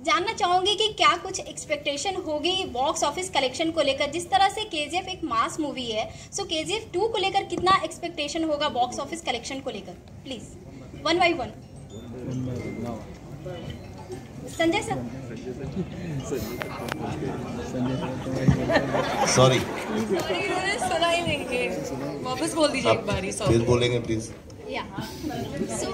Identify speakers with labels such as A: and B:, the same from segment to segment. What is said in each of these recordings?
A: जानना चाहूंगी कि क्या कुछ एक्सपेक्टेशन होगी बॉक्स ऑफिस कलेक्शन को लेकर, जिस तरह से केजीएफ एक मास मूवी है, सो केजीएफ 2 को लेकर कितना एक्सपेक्टेशन होगा बॉक्स ऑफिस कलेक्शन को लेकर? Please one by one. Sanjay sir.
B: Sorry
C: सुना ही नहीं, वापस बोल दीजिए एक बारी।
B: फिर बोलेंगे प्लीज।
A: या सो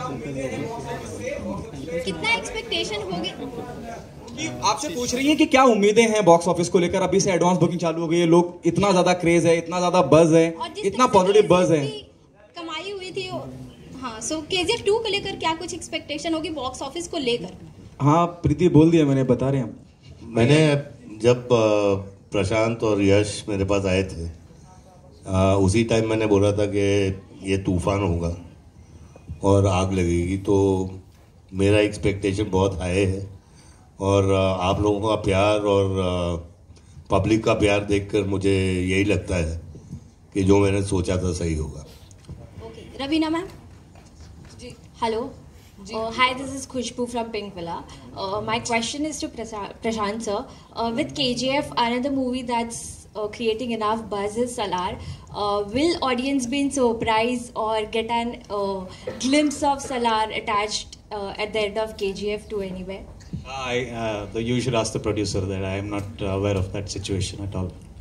A: कितना एक्सपेक्टेशन होगी?
D: आपसे पूछ रही है कि क्या उम्मीदें हैं बॉक्स ऑफिस को लेकर? अभी से एडवांस बुकिंग चालू हो गई है, लोग इतना ज्यादा क्रेज है, इतना ज्यादा बज है, इतना पॉजिटिव बज है,
A: कमाई हुई थी। हाँ, सो केजीएफ 2 को लेकर क्या कुछ एक्सपेक्टेशन होगी बॉक्स ऑफिस को लेकर?
D: हाँ प्रीति बोल दिया मैंने, बता रहे हैं।
B: मैंने जब प्रशांत और यश मेरे पास आए थे, उसी टाइम मैंने बोला था कि ये तूफान होगा और आग लगेगी। तो मेरा एक्सपेक्टेशन बहुत हाई है और आप लोगों का प्यार और पब्लिक का प्यार देखकर मुझे यही लगता है कि जो मैंने सोचा था सही होगा।
A: Okay, Raveena ma'am.
C: जी
A: hello.
C: Hi, this is Khushbu from Pink Villa. My question is to Prashant sir. With KGF, another movie that's creating enough buzz is Salar. Will audience be surprised or get an glimpse of Salar attached at the end of KGF 2 anywhere?
E: You should ask the producer that. I am not aware of that situation at all.